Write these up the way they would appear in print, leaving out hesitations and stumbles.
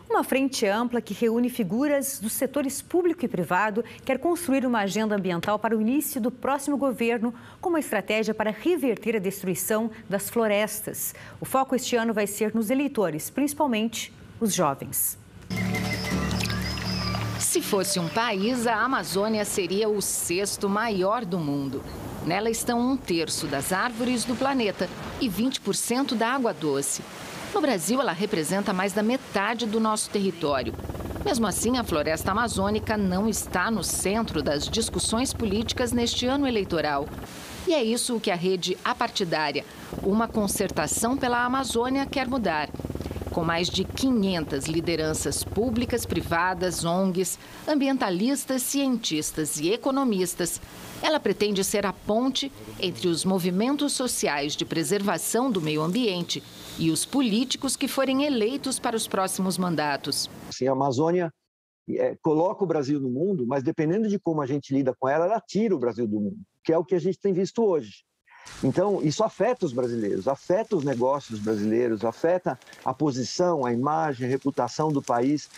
Uma frente ampla que reúne figuras dos setores público e privado quer construir uma agenda ambiental para o início do próximo governo, com uma estratégia para reverter a destruição das florestas. O foco este ano vai ser nos eleitores, principalmente os jovens. Se fosse um país, a Amazônia seria o 6º maior do mundo. Nela estão 1/3 das árvores do planeta e 20% da água doce. No Brasil, ela representa mais da metade do nosso território. Mesmo assim, a floresta amazônica não está no centro das discussões políticas neste ano eleitoral. E é isso que a rede apartidária, uma concertação pela Amazônia, quer mudar. Com mais de 500 lideranças públicas, privadas, ONGs, ambientalistas, cientistas e economistas, ela pretende ser a ponte entre os movimentos sociais de preservação do meio ambiente e os políticos que forem eleitos para os próximos mandatos. Sim, a Amazônia coloca o Brasil no mundo, mas dependendo de como a gente lida com ela, ela tira o Brasil do mundo, que é o que a gente tem visto hoje. Então, isso afeta os brasileiros, afeta os negócios brasileiros, afeta a posição, a imagem, a reputação do país.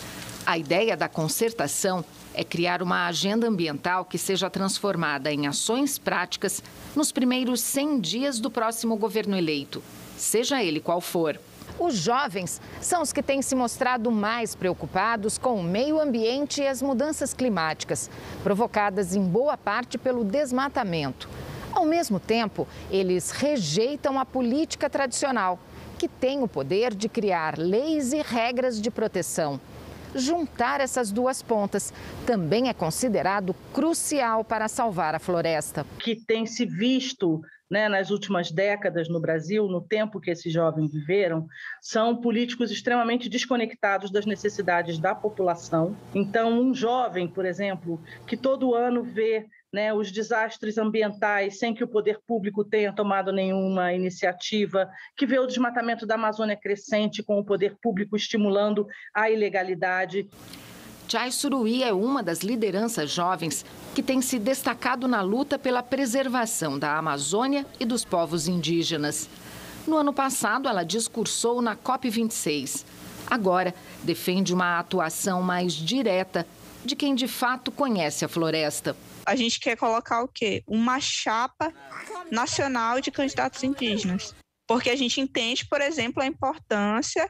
A ideia da concertação é criar uma agenda ambiental que seja transformada em ações práticas nos primeiros 100 dias do próximo governo eleito, seja ele qual for. Os jovens são os que têm se mostrado mais preocupados com o meio ambiente e as mudanças climáticas, provocadas em boa parte pelo desmatamento. Ao mesmo tempo, eles rejeitam a política tradicional, que tem o poder de criar leis e regras de proteção. Juntar essas duas pontas também é considerado crucial para salvar a floresta. Que tem se visto, nas últimas décadas no Brasil, no tempo que esses jovens viveram, são políticos extremamente desconectados das necessidades da população. Então, um jovem, por exemplo, que todo ano vê os desastres ambientais sem que o poder público tenha tomado nenhuma iniciativa, que vê o desmatamento da Amazônia crescente com o poder público estimulando a ilegalidade. Chay Suruí é uma das lideranças jovens que tem se destacado na luta pela preservação da Amazônia e dos povos indígenas. No ano passado, ela discursou na COP26. Agora, defende uma atuação mais direta de quem de fato conhece a floresta. A gente quer colocar o quê? Uma chapa nacional de candidatos indígenas. Porque a gente entende, por exemplo, a importância,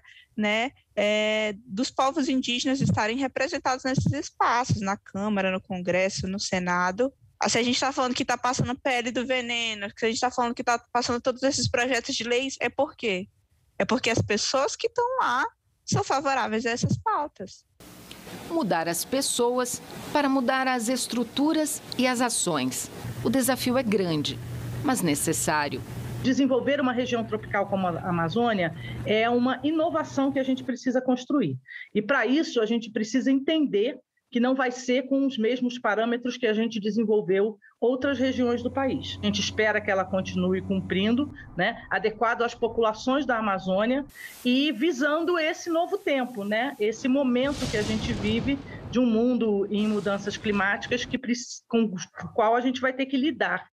dos povos indígenas estarem representados nesses espaços, na Câmara, no Congresso, no Senado. Se a gente está falando que está passando pele do veneno, se a gente está falando que está passando todos esses projetos de leis, é por quê? É porque as pessoas que estão lá são favoráveis a essas pautas. Mudar as pessoas para mudar as estruturas e as ações. O desafio é grande, mas necessário. Desenvolver uma região tropical como a Amazônia é uma inovação que a gente precisa construir. E, para isso, a gente precisa entender que não vai ser com os mesmos parâmetros que a gente desenvolveu outras regiões do país. A gente espera que ela continue cumprindo, adequado às populações da Amazônia e visando esse novo tempo, esse momento que a gente vive de um mundo em mudanças climáticas com o qual a gente vai ter que lidar.